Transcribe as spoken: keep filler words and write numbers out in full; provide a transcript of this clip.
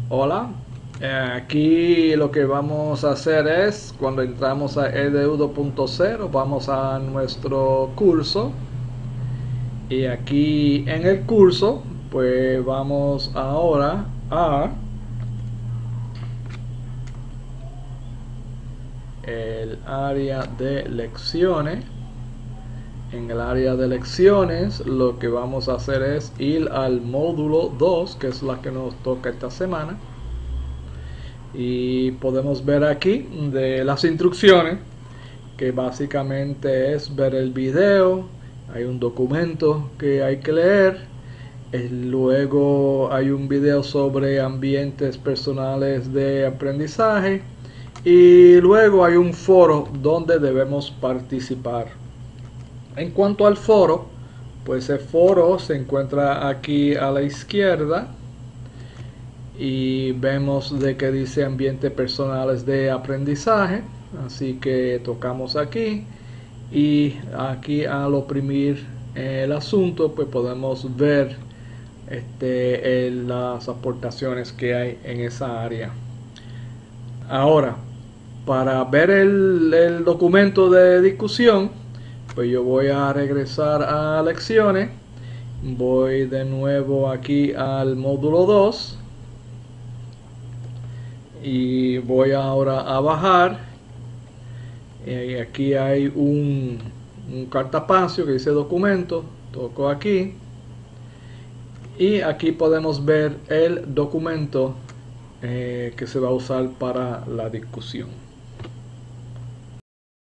Hola, eh, aquí lo que vamos a hacer es, cuando entramos a E D U dos punto cero, vamos a nuestro curso y aquí en el curso, pues vamos ahora a el área de lecciones. En el área de lecciones lo que vamos a hacer es ir al módulo dos, que es la que nos toca esta semana. Y podemos ver aquí de las instrucciones, que básicamente es ver el video. Hay un documento que hay que leer. Eh, luego hay un video sobre ambientes personales de aprendizaje. Y luego hay un foro donde debemos participar. En cuanto al foro, pues el foro se encuentra aquí a la izquierda y vemos de que dice ambientes personales de aprendizaje, así que tocamos aquí y aquí al oprimir el asunto pues podemos ver este, el, las aportaciones que hay en esa área. Ahora, para ver el, el documento de discusión, pues yo voy a regresar a lecciones, voy de nuevo aquí al módulo dos y voy ahora a bajar. Y aquí hay un, un cartapacio que dice documento, toco aquí y aquí podemos ver el documento eh, que se va a usar para la discusión.